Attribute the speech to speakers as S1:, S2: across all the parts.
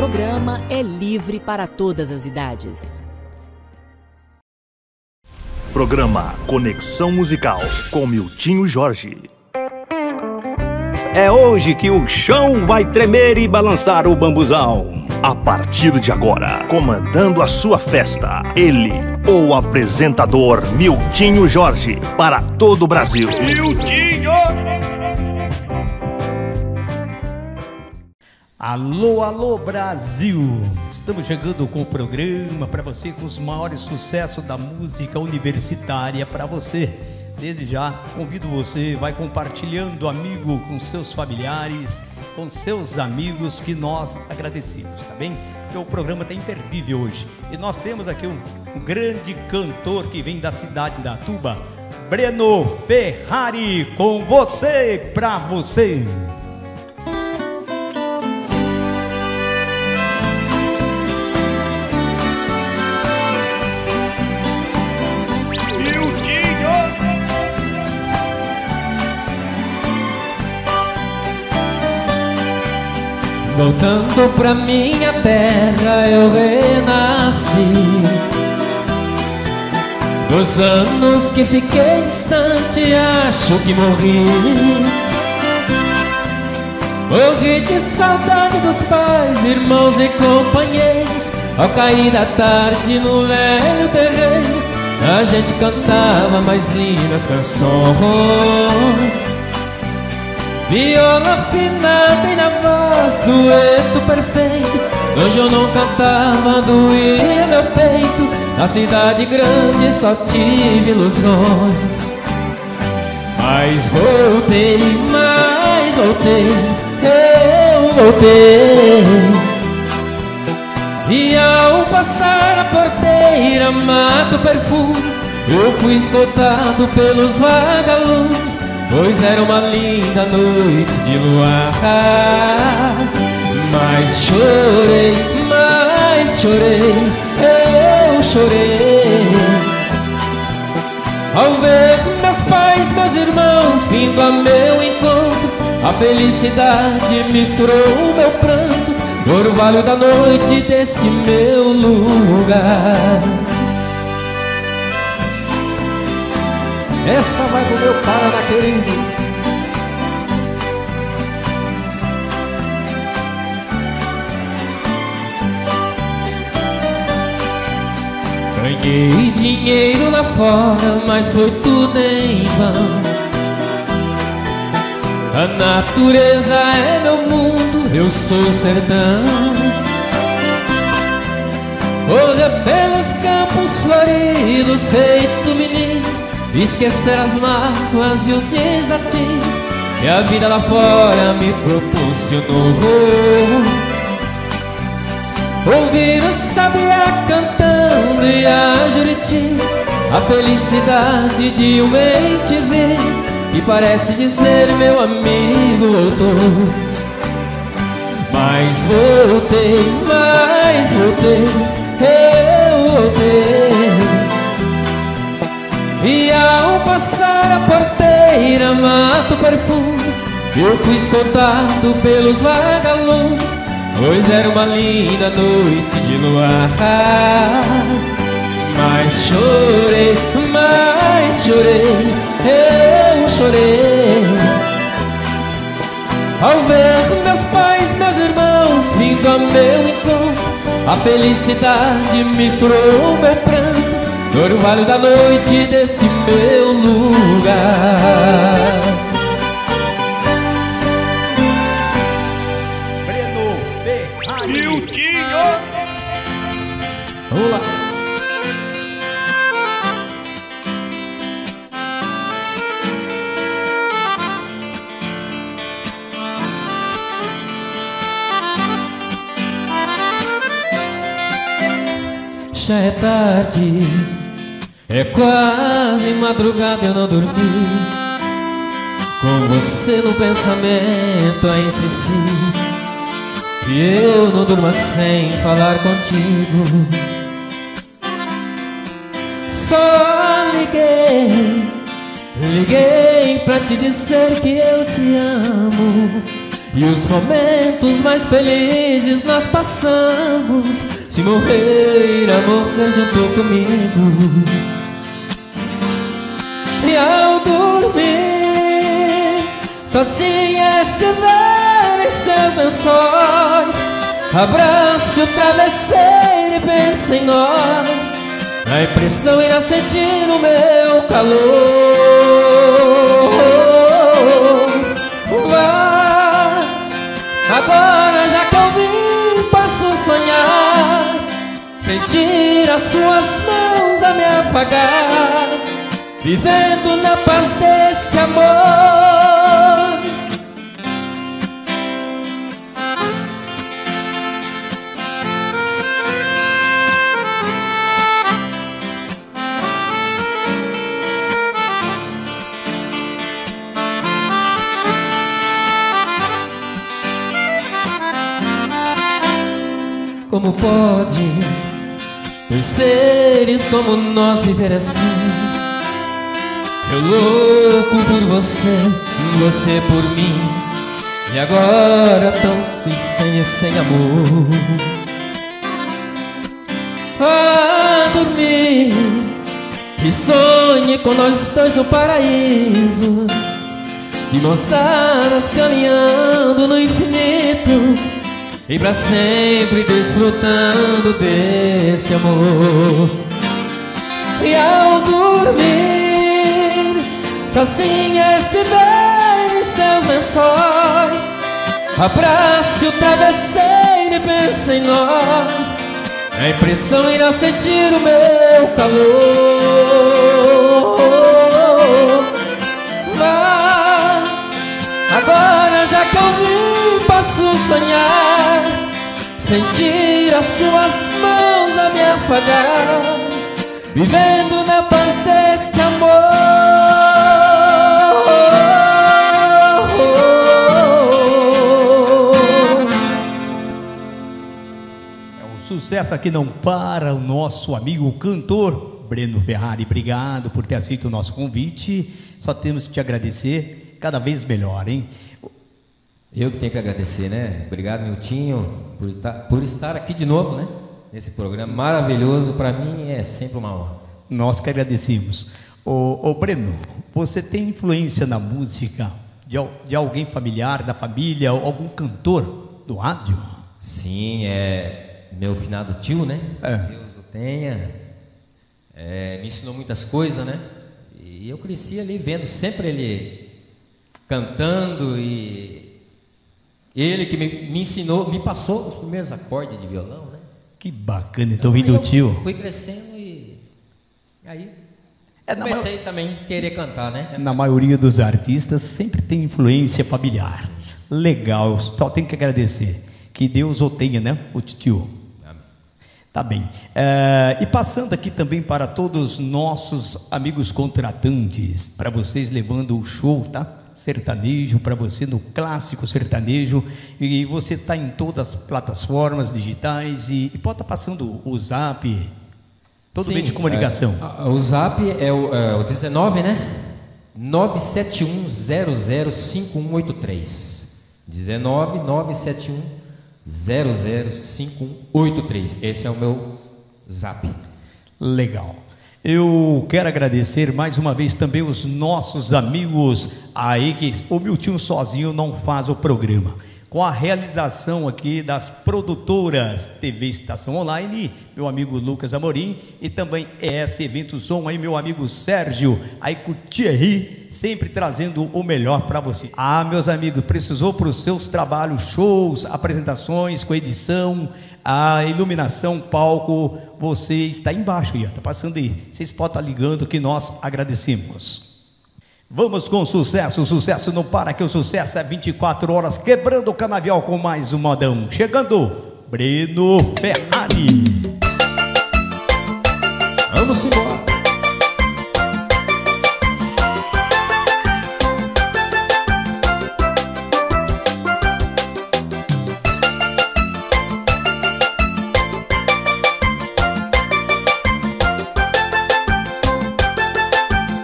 S1: programa é livre para todas as idades.
S2: Programa Conexão Musical com Miltinho Jorge.
S3: É hoje que o chão vai tremer e balançar o bambuzal.
S2: A partir de agora, comandando a sua festa, ele, o apresentador Miltinho Jorge, para todo o Brasil.
S4: Miltinho!
S5: Alô, alô, Brasil! Estamos chegando com o programa para você, com os maiores sucessos da música universitária para você. Desde já, convido você, vai compartilhando, amigo, com seus familiares, com seus amigos, que nós agradecemos, tá bem? Porque o programa está imperdível hoje. E nós temos aqui um grande cantor que vem da cidade de Indaiatuba, Breno Ferrari, com você, pra você.
S6: Voltando pra minha terra eu renasci. Dos anos que fiquei distante acho que morri. Morri de saudade dos pais, irmãos e companheiros. Ao cair da tarde no velho terreiro, a gente cantava mais lindas canções. Viola afinada e na voz, dueto perfeito. Hoje eu não cantava, doía meu peito. Na cidade grande só tive ilusões. Mas voltei, eu voltei. E ao passar a porteira, mato perfume, eu fui escoltado pelos vagalumes. Pois era uma linda noite de luar. Mas chorei, eu chorei ao ver meus pais, meus irmãos vindo a meu encontro. A felicidade misturou o meu pranto, o orvalho da noite deste meu lugar. Essa vai pro meu Paraná querido. Ganhei dinheiro lá fora, mas foi tudo em vão. A natureza é meu mundo, eu sou o sertão. Olha pelos campos floridos, feito menino, esquecer as mágoas e os desafios que a vida lá fora me proporcionou. Ouvir o sabiá cantando e a juriti, a felicidade de um bem te ver, que parece dizer meu amigo voltou. Mas voltei, eu voltei. E ao passar a porteira, mato perfume, eu fui escoltado pelos vagalumes. Pois era uma linda noite de luar. Mas chorei, eu chorei ao ver meus pais, meus irmãos vindo a meu encontro. A felicidade misturou meu pranto, no orvalho da noite deste meu lugar.
S5: Breno Ferrari.
S4: Miltinho!
S6: Vamos lá. Já é tarde, é quase madrugada, eu não dormi. Com você no pensamento a insistir, e eu não durmo sem falar contigo. Só liguei pra te dizer que eu te amo E os momentos mais felizes nós passamos. Se morrer, morrer junto comigo. E ao dormir, sozinha estiver em seus lençóis, abrace o travesseiro e pense em nós. A impressão irá sentir o meu calor. Vá, agora já que eu vim, posso sonhar, sentir as suas mãos a me afagar, vivendo na paz deste amor. Como pode dois seres como nós viver assim? Eu louco por você, você por mim, e agora tão distante sem amor. Ah, dormir e sonhe com nós dois no paraíso, de mãos dadas caminhando no infinito, e pra sempre desfrutando desse amor. E ao dormir, sozinha estiver em seus lençóis, abrace o travesseiro e pense em nós. A impressão irá sentir o meu calor. Vá, agora já que eu vim, posso sonhar, sentir as suas mãos a me afagar, vivendo na paz deste amor.
S5: É um sucesso aqui não para o nosso amigo cantor Breno Ferrari. Obrigado por ter aceito o nosso convite. Só temos que te agradecer cada vez melhor, hein?
S6: Eu que tenho que agradecer, né? Obrigado, Miltinho, por estar aqui de novo, né? Nesse programa maravilhoso. Para mim é sempre uma honra.
S5: Nós que agradecemos. Ô Breno, você tem influência na música de alguém familiar, da família, algum cantor do rádio?
S6: Sim, é meu finado tio, né? Deus o tenha. Me ensinou muitas coisas, né? E eu cresci ali vendo sempre ele cantando, e ele que me ensinou, me passou os primeiros acordes de violão, né?
S5: Que bacana, então vindo do tio.
S6: Fui crescendo e aí comecei também a querer cantar, né?
S5: Na maioria dos artistas sempre tem influência familiar. Sim. Legal, só tenho que agradecer. Que Deus o tenha, né? O tio.
S6: Amém.
S5: Tá bem. E passando aqui também para todos os nossos amigos contratantes, para vocês levando o show, tá? Sertanejo para você no clássico sertanejo, e você está em todas as plataformas digitais e pode estar passando o zap, todo meio de comunicação.
S6: O zap é o 19, né? 971005183. 19971005183. Esse é o meu zap.
S5: Legal. Eu quero agradecer mais uma vez também os nossos amigos aí, que o Miltinho sozinho não faz o programa. Com a realização aqui das produtoras TV Estação Online, meu amigo Lucas Amorim, e também ES Eventos On, aí meu amigo Sérgio, aí com o Thierry, sempre trazendo o melhor para você. Ah, meus amigos, precisou para os seus trabalhos, shows, apresentações com edição, a iluminação, palco, você está embaixo aí, está passando aí. Vocês podem estar ligando que nós agradecemos. Vamos com sucesso, o sucesso não para, que o sucesso é 24 horas, quebrando o canavial com mais um modão. Chegando, Breno Ferrari.
S6: Vamos embora.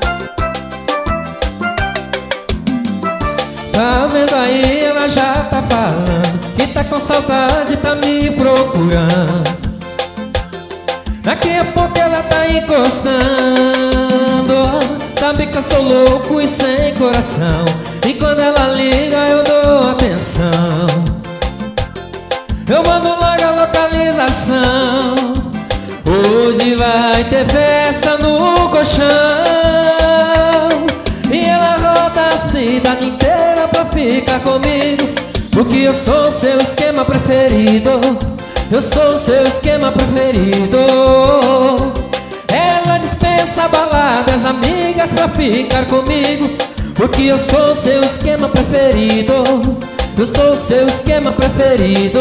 S6: Tá vendo aí, ela já tá que tá com saudade, tá me procurando. Daqui a pouco ela tá encostando. Sabe que eu sou louco e sem coração, e quando ela liga eu dou atenção. Eu mando logo a localização. Hoje vai ter festa no colchão, e ela roda a cidade inteira pra ficar comigo, porque eu sou o seu esquema preferido. Eu sou o seu esquema preferido. Ela dispensa baladas, amigas pra ficar comigo, porque eu sou o seu esquema preferido. Eu sou o seu esquema preferido.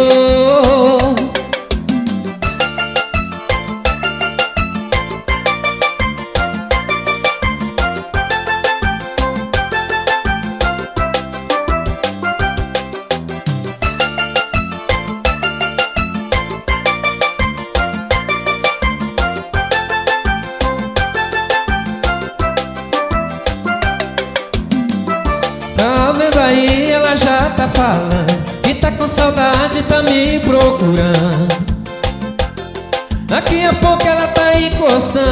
S6: Tá vendo aí, ela já tá falando que tá com saudade, tá me procurando. Daqui a pouco ela tá encostando.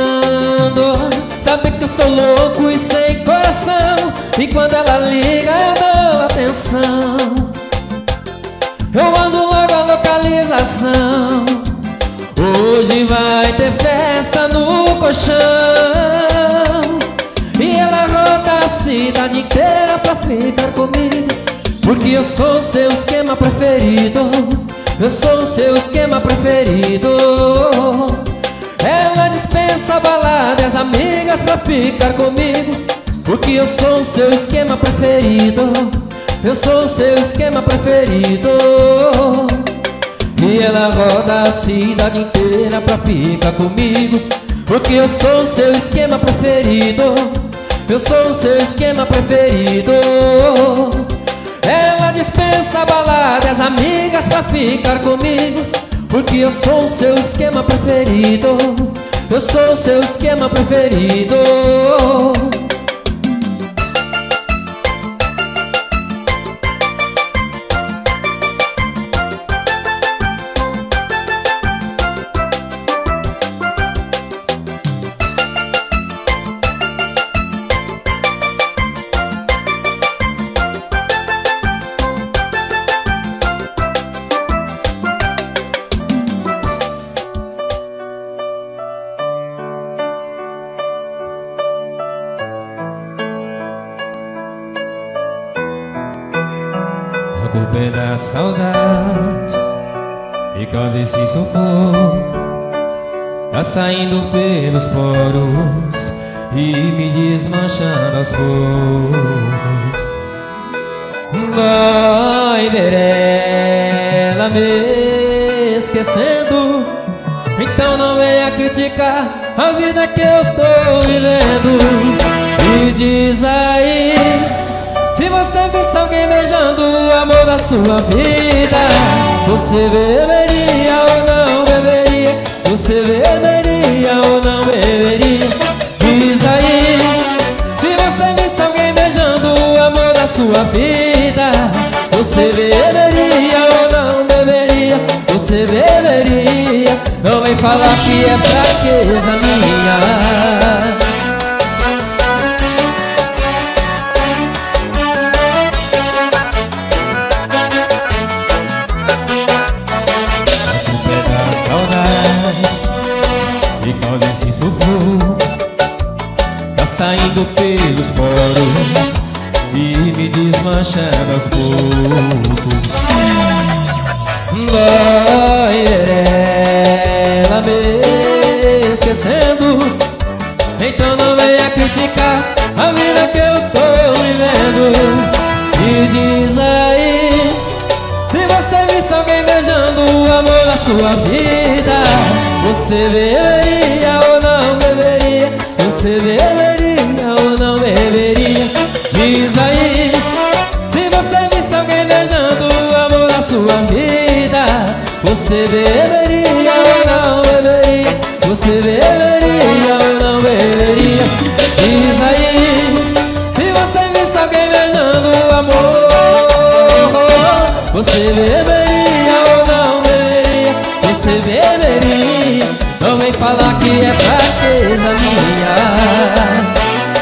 S6: Sabe que eu sou louco e sem coração, e quando ela liga eu dou atenção. Eu mando logo a localização. Hoje vai ter festa no colchão, e ela roda a cidade inteira pra ficar comigo, porque eu sou o seu esquema preferido. Eu sou o seu esquema preferido. Ela dispensa baladas, amigas pra ficar comigo, porque eu sou o seu esquema preferido. Eu sou o seu esquema preferido. E ela roda a cidade inteira pra ficar comigo, porque eu sou o seu esquema preferido. Eu sou o seu esquema preferido. Ela dispensa baladas, amigas pra ficar comigo, porque eu sou o seu esquema preferido. Eu sou o seu esquema preferido. A culpa é da saudade e causa esse sufoco, tá saindo pelos poros e me desmanchando aos poucos. Vai ver ela me esquecendo, então não venha criticar a vida que eu tô vivendo. E diz aí, se você visse alguém beijando o amor da sua vida, você beberia ou não beberia? Você beberia ou não beberia? Diz aí, se você visse alguém beijando o amor da sua vida, você beberia ou não beberia? Você beberia? Não vem falar que é fraqueza minha. Esse sufoco tá saindo pelos poros e me desmanchando aos poucos. Vai ela me esquecendo, então não venha criticar a vida que eu tô vivendo. E diz aí, se você visse alguém beijando o amor da sua vida, você beberia ou não beberia? Você beberia ou não beberia? Diz aí, se você visse alguém beijando o amor da sua vida, você beberia ou não beberia? Você beberia ou não beberia? Diz aí, se você visse alguém beijando o amor, você beberia ou não beberia? Você beberia? Não vem falar que é fraqueza minha.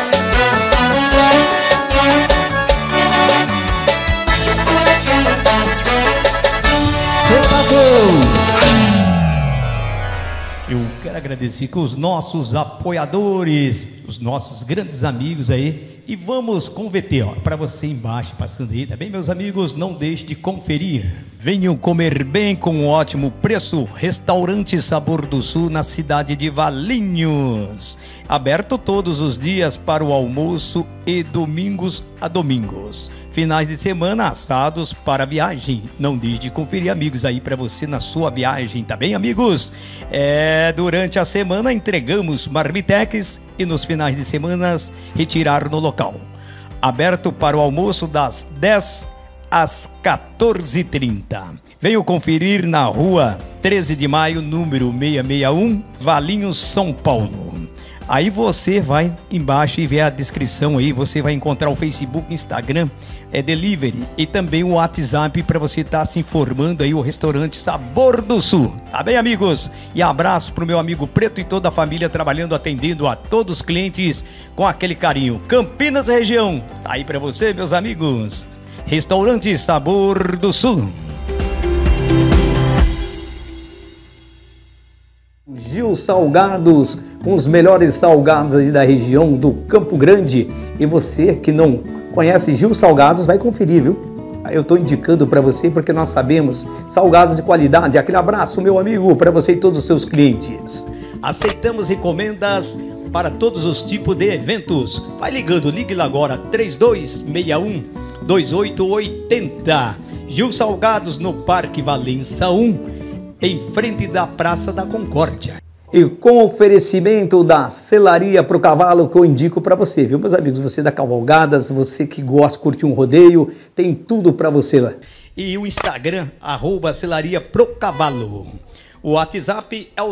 S5: Eu quero agradecer com os nossos apoiadores, os nossos grandes amigos aí. E vamos converter, ó, para você embaixo, passando aí, tá bem, meus amigos? Não deixe de conferir. Venham comer bem com um ótimo preço. Restaurante Sabor do Sul, na cidade de Valinhos. Aberto todos os dias para o almoço e domingos a domingos. Finais de semana assados para viagem. Não deixe de conferir, amigos, aí para você na sua viagem, tá bem, amigos? Durante a semana entregamos marmitex e nos finais de semana retirar no local. Aberto para o almoço das 10 às 14h30. Venham conferir na rua 13 de maio, número 661, Valinhos, São Paulo. Aí você vai embaixo e vê a descrição aí, você vai encontrar o Facebook, Instagram, delivery e também o WhatsApp para você estar se informando aí, o restaurante Sabor do Sul. Tá bem, amigos? E abraço pro meu amigo Preto e toda a família trabalhando, atendendo a todos os clientes com aquele carinho. Campinas região, tá aí para você, meus amigos. Restaurante Sabor do Sul. Gil Salgados, com os melhores salgados aí da região do Campo Grande. E você que não conhece Gil Salgados, vai conferir, viu? Eu estou indicando para você porque nós sabemos salgados de qualidade. Aquele abraço, meu amigo, para você e todos os seus clientes. Aceitamos encomendas para todos os tipos de eventos. Vai ligando, ligue lá agora, 3261-2880. Gil Salgados, no Parque Valença 1, em frente da Praça da Concórdia. E com oferecimento da Selaria Pro Cavalo, que eu indico para você, viu, meus amigos? Você da Cavalgadas, você que gosta de curtir um rodeio, tem tudo para você lá. E o Instagram, @Selaria Pro Cavalo. O WhatsApp é o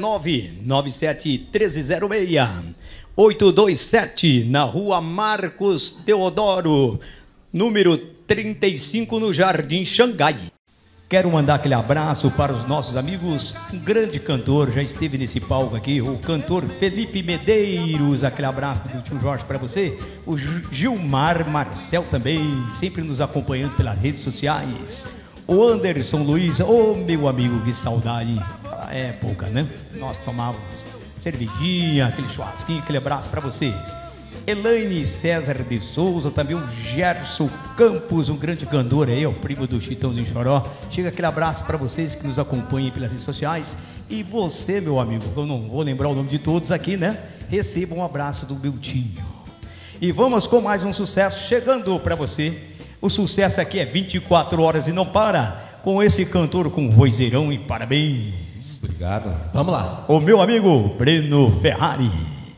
S5: 1997-1306-827, na rua Marcos Teodoro, número 35, no Jardim Xangai. Quero mandar aquele abraço para os nossos amigos, um grande cantor, já esteve nesse palco aqui, o cantor Felipe Medeiros, aquele abraço do tio Jorge para você, o Gilmar Marcel também, sempre nos acompanhando pelas redes sociais, o Anderson Luiz, meu amigo, que saudade, naquela época, né? Nós tomávamos cervejinha, aquele churrasquinho, aquele abraço para você. Elaine César de Souza, também o Gerson Campos, um grande cantor aí, o primo do Chitãozinho Choró. Chega aquele abraço para vocês que nos acompanhem pelas redes sociais. E você, meu amigo, eu não vou lembrar o nome de todos aqui, né? Receba um abraço do Beltinho. E vamos com mais um sucesso chegando para você. O sucesso aqui é 24 horas e não para, com esse cantor com vozeirão, e parabéns.
S6: Obrigado. Vamos lá.
S5: O meu amigo Breno Ferrari.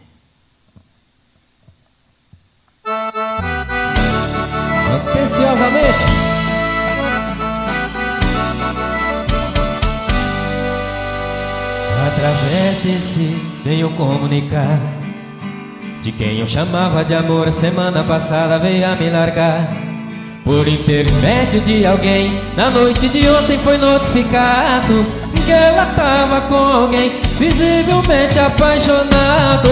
S6: Atenciosamente. Através desse venho comunicar de quem eu chamava de amor, semana passada veio a me largar. Por intermédio de alguém, na noite de ontem foi notificado que ela tava com alguém visivelmente apaixonado.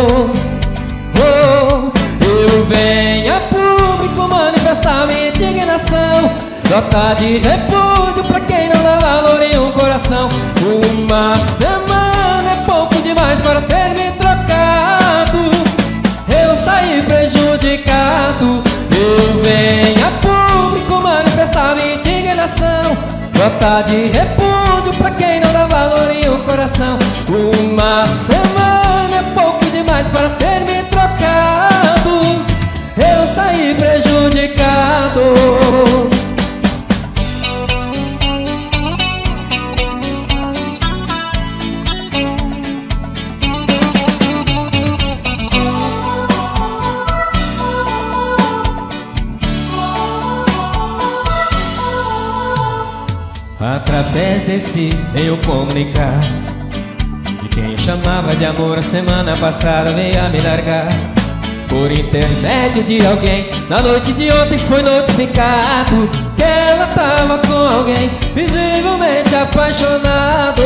S6: Eu venho a público manifestar minha indignação, nota de repúdio pra quem não dá valor em um coração. Uma semana é pouco demais para ter me trocado, eu saí prejudicado. Eu venho a público manifestar minha indignação, nota de repúdio pra quem não dá valor em um coração. Uma semana é pouco demais para ter me trocado, eu saí prejudicado. Através desse veio comunicar de quem eu chamava de amor, a semana passada veio a me largar. Por intermédio de alguém, na noite de ontem foi notificado que ela ela tava com alguém visivelmente apaixonado.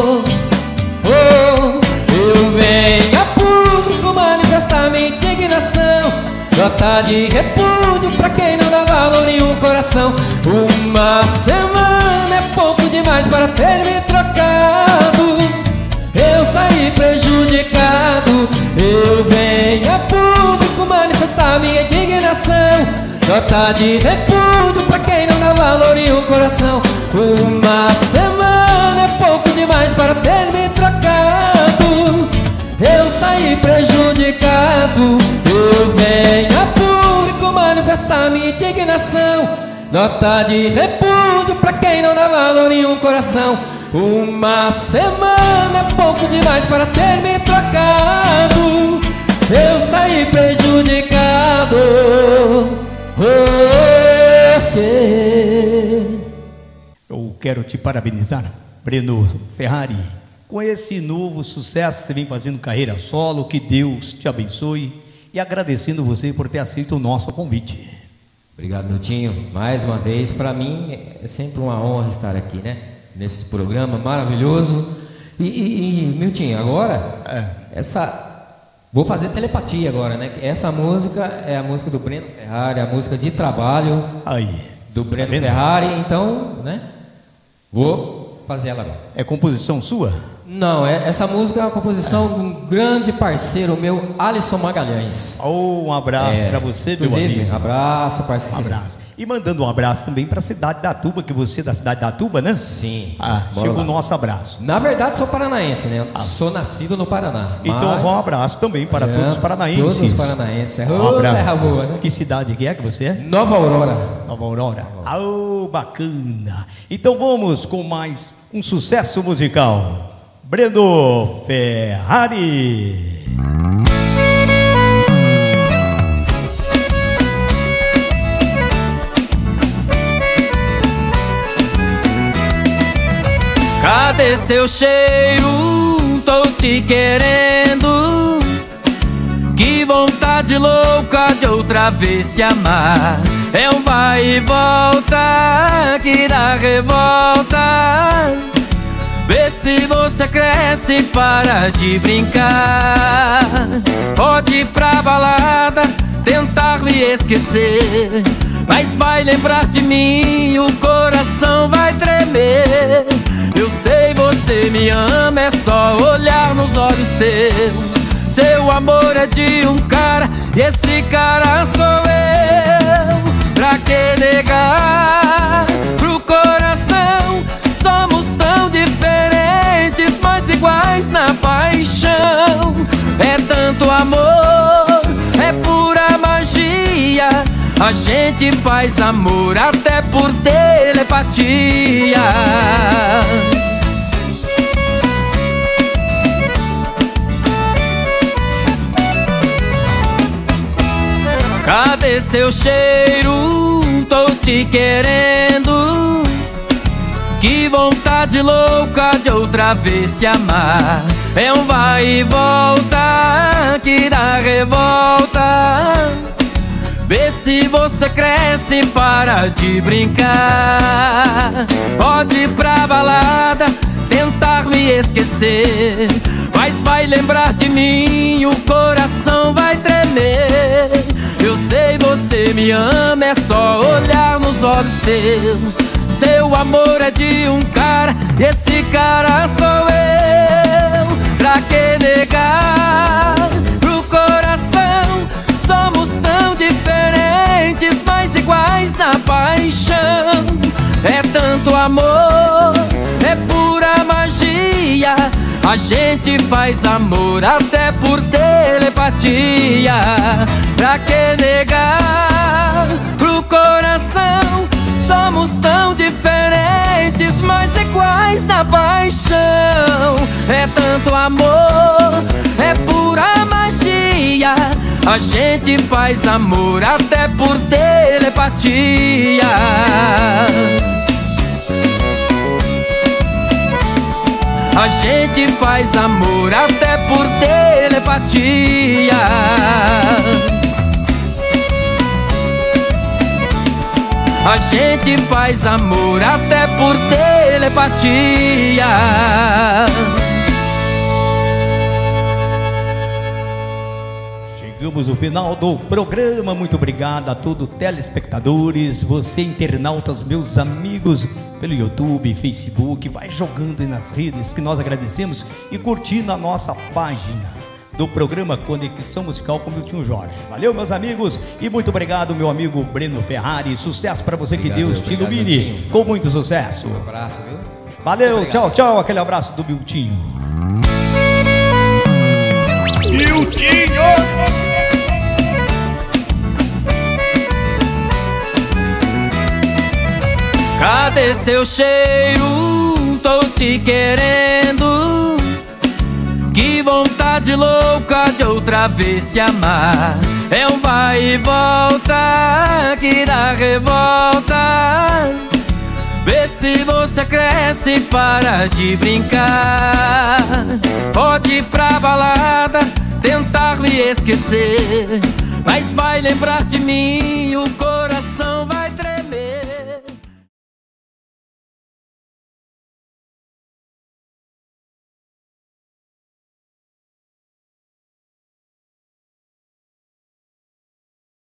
S6: Eu venho a público manifestar minha indignação, nota de repúdio pra quem não dá valor em um coração. Uma semana é pouco demais para ter me trocado. Eu saí prejudicado. Eu venho a público manifestar minha indignação, nota de repúdio pra quem não dá valor em um coração. Uma semana é pouco demais para ter me trocado. Eu saí prejudicado. Eu venho a público manifestar minha indignação, nota de repúdio pra quem não dá valor em um coração. Uma semana é pouco demais para ter me trocado. Eu saí prejudicado.
S5: Eu quero te parabenizar, Breno Ferrari, com esse novo sucesso que você vem fazendo carreira solo. Que Deus te abençoe, e agradecendo você por ter aceito o nosso convite.
S6: Obrigado, Miltinho. Mais uma vez, para mim é sempre uma honra estar aqui, né? Nesse programa maravilhoso. E Miltinho, agora vou fazer telepatia agora, né? Essa música é a música do Breno Ferrari, a música de trabalho do Breno Ferrari. Então, né? Vou fazer ela agora.
S5: É composição sua?
S6: Não, essa música é uma composição de um grande parceiro meu, Alisson Magalhães.
S5: Um abraço para você, meu amigo.
S6: Abraço, parceiro.
S5: Um abraço. E mandando um abraço também para a cidade da Tuba, que você é da cidade da Tuba, né?
S6: Sim.
S5: Chega o nosso abraço.
S6: Na verdade, sou paranaense, né? Sou nascido no Paraná.
S5: Então, um abraço também para todos os paranaenses.
S6: Todos os paranaenses.
S5: Um abraço.
S6: Terra boa, né?
S5: Que cidade que é que você é?
S6: Nova Aurora.
S5: Nova Aurora. Bacana. Então vamos com mais um sucesso musical. Breno Ferrari.
S4: Cadê seu cheiro? Tô te querendo. Que vontade louca de outra vez se amar. É um vai e volta que dá revolta. Vê se você cresce e para de brincar. Pode ir pra balada, tentar me esquecer, mas vai lembrar de mim, o coração vai tremer. Eu sei você me ama, é só olhar nos olhos teus. Seu amor é de um cara e esse cara sou eu. Pra que negar pro coração? Somos tão diferentes, mas iguais na paixão. É tanto amor, é pura magia. A gente faz amor até por telepatia. Cadê seu cheiro? Tô te querendo. Que vontade louca de outra vez se amar. É um vai e volta que dá revolta. Vê se você cresce e para de brincar. Pode ir pra balada, tentar me esquecer, mas vai lembrar de mim, o coração vai tremer. Eu sei você me ama, é só olhar nos olhos teus. Seu amor é de um cara, esse cara sou eu. Pra que negar pro coração? Somos tão diferentes, mas iguais na paixão. É tanto amor, é pura magia. A gente faz amor até por telepatia. Pra que negar pro coração? Somos tão diferentes, mas iguais na paixão. É tanto amor, é pura magia. A gente faz amor até por telepatia. A gente faz amor até por telepatia. A gente faz amor até por telepatia.
S5: Chegamos ao final do programa. Muito obrigado a todos os telespectadores, você internautas, meus amigos pelo YouTube, Facebook. Vai jogando aí nas redes, que nós agradecemos, e curtindo a nossa página do programa Conexão Musical com Miltinho Jorge. Valeu, meus amigos, e muito obrigado, meu amigo Breno Ferrari. Sucesso para você, obrigado, que Deus te ilumine com muito sucesso. Um
S6: abraço, viu?
S5: Valeu, tchau, tchau. Aquele abraço do Miltinho.
S2: Miltinho!
S4: Cadê seu cheiro? Tô te querendo. Que vontade louca de outra vez se amar. É um vai e volta que dá revolta. Vê se você cresce e para de brincar. Pode ir pra balada, tentar me esquecer, mas vai lembrar de mim o coração.